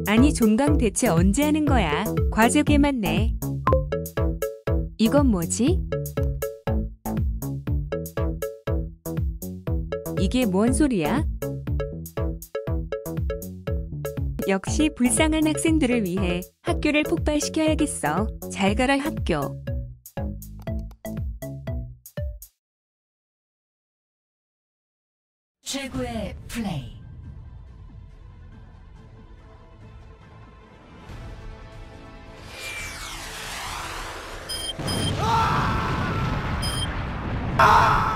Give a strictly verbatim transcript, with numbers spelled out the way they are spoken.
아니 종강 대체 언제 하는 거야? 과제 개 많네. 이건 뭐지? 이게 뭔 소리야? 역시 불쌍한 학생들을 위해 학교를 폭발시켜야겠어. 잘 가라 학교. 최고의 플레이. 아!